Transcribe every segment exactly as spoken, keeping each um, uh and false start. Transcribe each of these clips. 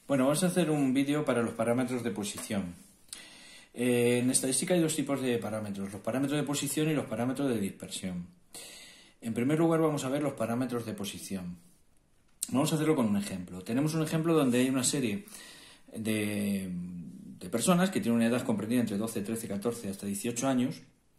Bueno, vamos a hacer un vídeo para los parámetros de posición. Eh, en estadística hay dos tipos de parámetros, los parámetros de posición y los parámetros de dispersión. En primer lugar vamos a ver los parámetros de posición. Vamos a hacerlo con un ejemplo. Tenemos un ejemplo donde hay una serie de, de personas que tienen una edad comprendida entre doce, trece, catorce hasta dieciocho años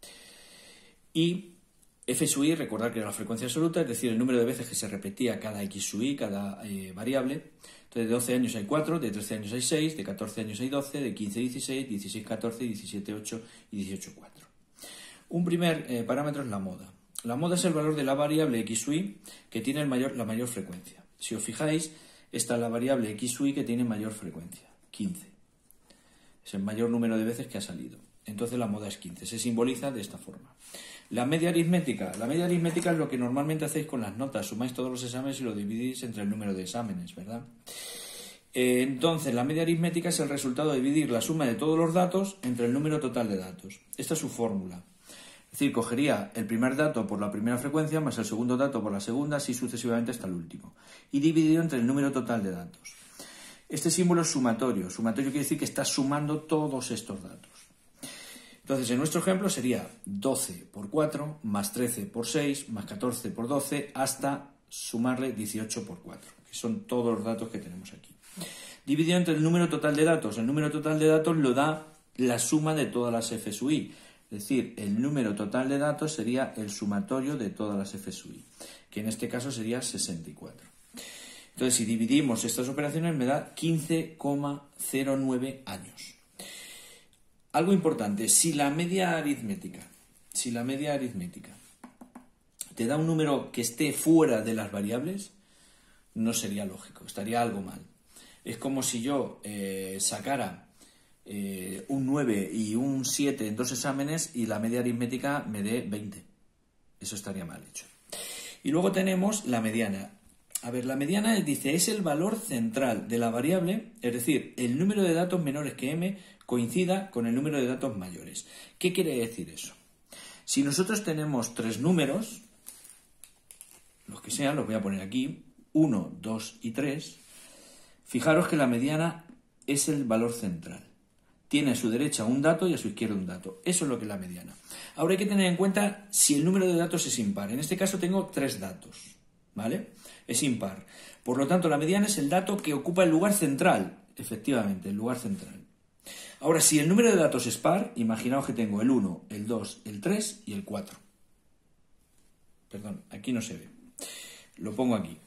y f sub i, recordar que era la frecuencia absoluta, es decir, el número de veces que se repetía cada x sub i, cada eh, variable. Entonces, de doce años hay cuatro, de trece años hay seis, de catorce años hay doce, de quince dieciséis, dieciséis catorce, diecisiete ocho y dieciocho cuatro. Un primer eh, parámetro es la moda. La moda es el valor de la variable x sub i que tiene el mayor, la mayor frecuencia. Si os fijáis, esta es la variable x sub i que tiene mayor frecuencia, quince. Es el mayor número de veces que ha salido. Entonces la moda es quince. Se simboliza de esta forma. La media aritmética. La media aritmética es lo que normalmente hacéis con las notas. Sumáis todos los exámenes y lo dividís entre el número de exámenes, ¿verdad? Eh, entonces, la media aritmética es el resultado de dividir la suma de todos los datos entre el número total de datos. Esta es su fórmula. Es decir, cogería el primer dato por la primera frecuencia más el segundo dato por la segunda, así sucesivamente hasta el último. Y dividido entre el número total de datos. Este símbolo es sumatorio. Sumatorio quiere decir que está sumando todos estos datos. Entonces, en nuestro ejemplo sería doce por cuatro, más trece por seis, más catorce por doce, hasta sumarle dieciocho por cuatro, que son todos los datos que tenemos aquí. Dividido entre el número total de datos. El número total de datos lo da la suma de todas las f sub i. Es decir, el número total de datos sería el sumatorio de todas las f sub i, que en este caso sería sesenta y cuatro. Entonces, si dividimos estas operaciones, me da quince coma cero nueve años. Algo importante, si la media aritmética, si la media aritmética te da un número que esté fuera de las variables, no sería lógico, estaría algo mal. Es como si yo eh, sacara eh, un nueve y un siete en dos exámenes y la media aritmética me dé veinte. Eso estaría mal hecho. Y luego tenemos la mediana. A ver, la mediana dice es el valor central de la variable, es decir, el número de datos menores que m coincida con el número de datos mayores. ¿Qué quiere decir eso? Si nosotros tenemos tres números, los que sean, los voy a poner aquí, uno, dos y tres, fijaros que la mediana es el valor central. Tiene a su derecha un dato y a su izquierda un dato. Eso es lo que es la mediana. Ahora hay que tener en cuenta si el número de datos es impar. En este caso tengo tres datos, ¿vale? Es impar. Por lo tanto, la mediana es el dato que ocupa el lugar central. Efectivamente, el lugar central. Ahora, si el número de datos es par, imaginaos que tengo el uno, el dos, el tres y el cuatro. Perdón, aquí no se ve. Lo pongo aquí.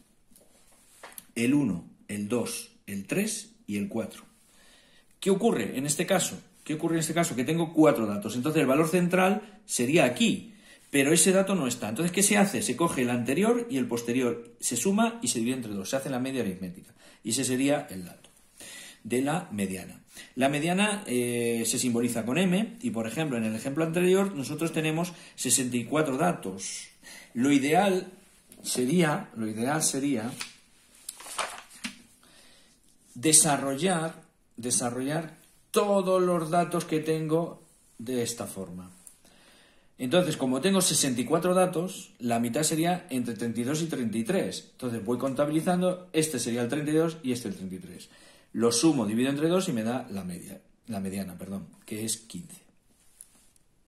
El uno, el dos, el tres y el cuatro. ¿Qué ocurre en este caso? ¿Qué ocurre en este caso? Que tengo cuatro datos. Entonces, el valor central sería aquí. Pero ese dato no está. Entonces, ¿qué se hace? Se coge el anterior y el posterior, se suma y se divide entre dos. Se hace la media aritmética. Y ese sería el dato de la mediana. La mediana eh, se simboliza con m y, por ejemplo, en el ejemplo anterior nosotros tenemos sesenta y cuatro datos. Lo ideal sería, lo ideal sería desarrollar, desarrollar todos los datos que tengo de esta forma. Entonces, como tengo sesenta y cuatro datos, la mitad sería entre treinta y dos y treinta y tres. Entonces voy contabilizando, este sería el treinta y dos y este el treinta y tres. Lo sumo, divido entre dos y me da la media, la mediana, perdón, que es quince.